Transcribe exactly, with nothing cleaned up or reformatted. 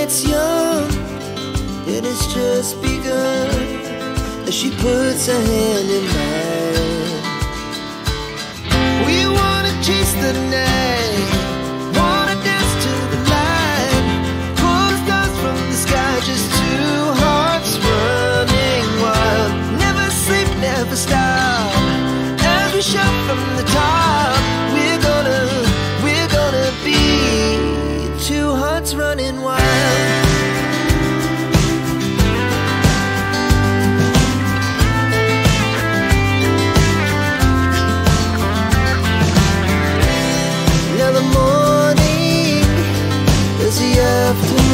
night's young, it has just begun, as she puts her hand in mine. We wanna chase the night, wanna dance to the light, pull the stars from the sky, just two hearts running wild. Never sleep, never stop, as we shout from the top. We're gonna, we're gonna be two hearts running wild. Now the morning is the afternoon.